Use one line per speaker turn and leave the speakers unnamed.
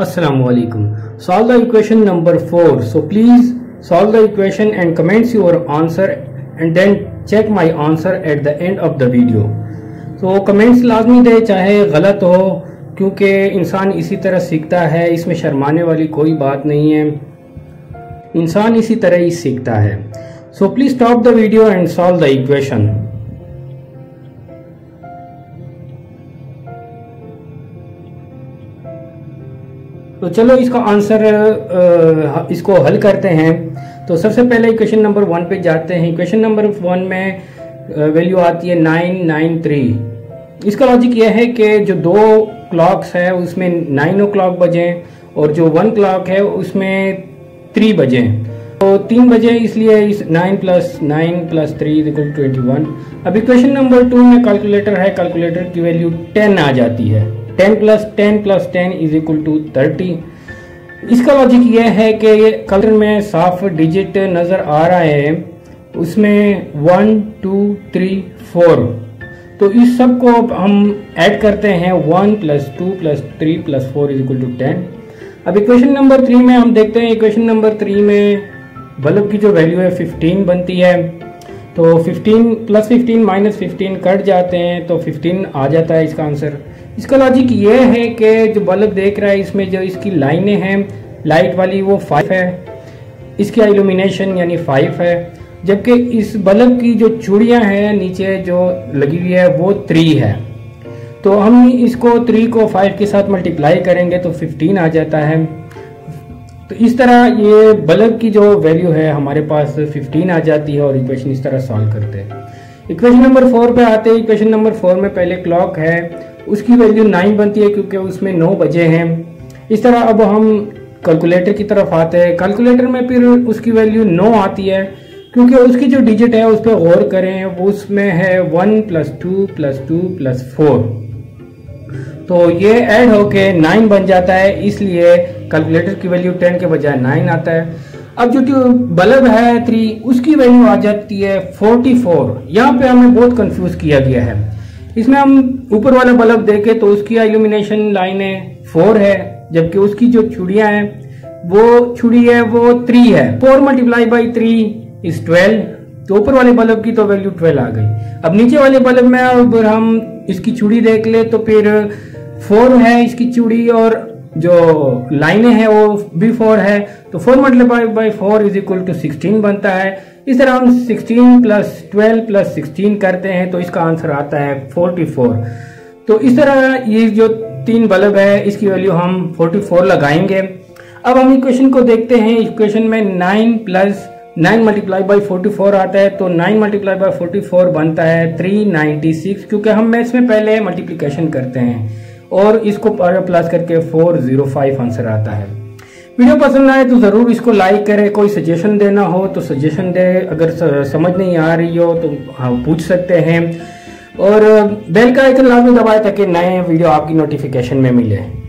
Assalamualaikum. Solve the equation number 4. So please solve the equation and comments your answer and then check my answer at the end of the video. So comments लाजमी दे चाहे गलत हो, क्योंकि इंसान इसी तरह सीखता है, इसमें शर्माने वाली कोई बात नहीं है, इंसान इसी तरह ही सीखता है. So please stop the video and solve the equation. तो चलो इसका आंसर इसको हल करते हैं. तो सबसे पहले इक्वेशन नंबर 1 पे जाते हैं. इक्वेशन नंबर 1 में वैल्यू आती है 993. इसका लॉजिक यह है कि जो दो क्लॉक्स है उसमें 9 o'clock बजे और जो 1 clock है उसमें 3 बजे. तो 3 बजे, इसलिए इस 9 + 3 = 21. अब इक्वेशन नंबर 2 में कैलकुलेटर है, कैलकुलेटर की वैल्यू 10 आ जाती है. 10 + 10 + 10 = 30. इसका लॉजिक यह है कि ये कलर में साफ डिजिट नजर आ रहा है, उसमें 1 2 3 4. तो इस सब को हम ऐड करते हैं. 1 + 2 + 3 + 4 = 10. अब इक्वेशन नंबर 3 में हम देखते हैं. इक्वेशन नंबर 3 में बल्ब की जो वैल्यू है 15 बनती है. तो 15 + 15 - 15 कट जाते हैं, तो 15 आ जाता है इसका आंसर. इसका लॉजिक ये है कि जो बल्ब देख रहा है इसमें जो इसकी लाइनें हैं लाइट वाली वो 5 है, इसकी इल्यूमिनेशन यानी 5 है, जबकि इस बल्ब की जो चूड़ियां हैं नीचे जो लगी हुई है वो 3 है. तो हम इसको 3 को 5 के साथ मल्टीप्लाई करेंगे तो 15 आ जाता है. तो इस तरह ये बल्ब की जो वैल्यू है हमारे पास 15 आ जाती है और इक्वेशन इस तरह सॉल्व करते हैं. इक्वेशन नंबर 4 पे आते हैं. इक्वेशन नंबर 4 में पहले क्लॉक है, उसकी वैल्यू 9 बनती है क्योंकि उसमें 9 बजे हैं. इस तरह अब हम कैलकुलेटर की तरफ आते हैं. कैलकुलेटर में फिर उसकी वैल्यू 9 आती है क्योंकि उसकी जो डिजिट है उस पर गौर करें, वो उसमें है 1 + 2 + 2 + 4. तो ये ऐड होके 9 बन जाता है, इसलिए कैलकुलेटर की वैल्यू 10 के बजाय 9 आता है. अब जो बल्ब है 3, उसकी वैल्यू आ जाती है 44. यहाँ पे हमें बहुत कंफ्यूज किया गया है. इसमें हम ऊपर वाला बल्ब देखें तो उसकी इल्यूमिनेशन लाइनें 4 है, जबकि उसकी जो चूड़ियां हैं वो चूड़ी है वो 3 है. 4 × 3 = 12. तो ऊपर वाले बल्ब की तो वैल्यू 12 आ गई. अब नीचे वाले बल्ब में अब हम इसकी चूड़ी देख ले तो फिर 4 है इसकी चूड़ी और जो लाइनें हैं वो भी 4 है. तो 4 × 4 = 16 बनता है. इस तरह हम 16 + 12 + 16 करते हैं तो इसका आंसर आता है 44. तो इस तरह ये जो 3 बल्ब है इसकी वैल्यू हम 44 लगाएंगे. अब हम इक्वेशन को देखते हैं. इक्वेशन में 9 × 44 आता है. तो 9 × 44 बनता है 396, क्योंकि हम इसमें पहले मल्टीप्लिकेशन करते हैं और इसको प्लस करके 405 आंसर आता है. वीडियो पसंद आए तो जरूर इसको लाइक करें. कोई सजेशन देना हो तो सजेशन दे. अगर समझ नहीं आ रही हो तो हाँ पूछ सकते हैं. और बेल का आइकन लाजमी दबाएं ताकि नए वीडियो आपकी नोटिफिकेशन में मिले.